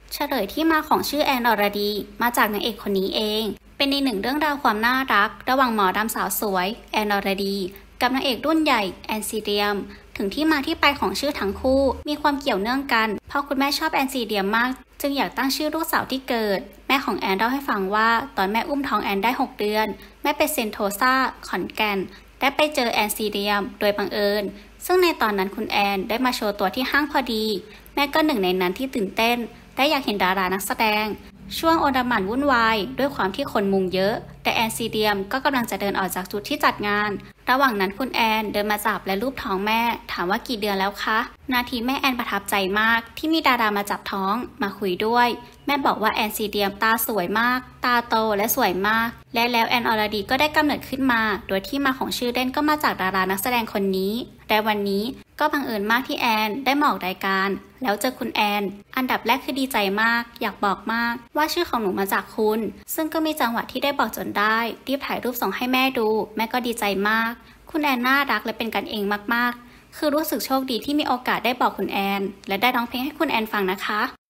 เฉลยที่มาของชื่อแอนอรดีมาจากนางเอกคนนี้เองเป็นในหนึ่งเรื่องราวความน่ารักระหว่างหมอรำสาวสวยแอนอรดีกับนางเอกรุ่นใหญ่แอนซีเดียมถึงที่มาที่ไปของชื่อทั้งคู่มีความเกี่ยวเนื่องกันเพราะคุณแม่ชอบแอนซีเดียมมากจึงอยากตั้งชื่อลูกสาวที่เกิดแม่ของแอนเล่าให้ฟังว่าตอนแม่อุ้มท้องแอนได้6 เดือนแม่ไปเซนโทซาขอนแก่นและไปเจอแอนซีเดียมโดยบังเอิญซึ่งในตอนนั้นคุณแอนได้มาโชว์ตัวที่ห้างพอดีแม่ก็หนึ่งในนั้นที่ตื่นเต้นและอยากเห็นดารานักแสดงช่วงโอลหม่านวุ่นวายด้วยความที่คนมุงเยอะแต่แอนซีเดียมก็กำลังจะเดินออกจากจุดที่จัดงานระหว่างนั้นคุณแอนเดินมาจับและลูบท้องแม่ถามว่ากี่เดือนแล้วคะนาทีแม่แอนประทับใจมากที่มีดารามาจับท้องมาคุยด้วยแม่บอกว่าแอนซีเดียมตาสวยมากตาโตและสวยมากและแล้วแอนอรดีก็ได้กำเนิดขึ้นมาโดยที่มาของชื่อเล่นก็มาจากดารานักแสดงคนนี้และวันนี้ก็บังเอิญมากที่แอนได้มาออกรายการแล้วเจอคุณแอนอันดับแรกคือดีใจมากอยากบอกมากว่าชื่อของหนูมาจากคุณซึ่งก็มีจังหวะที่ได้บอกจนได้รีบถ่ายรูปส่งให้แม่ดูแม่ก็ดีใจมากคุณแอนน่ารักและเป็นกันเองมากๆคือรู้สึกโชคดีที่มีโอกาสได้บอกคุณแอนและได้ร้องเพลงให้คุณแอนฟังนะคะ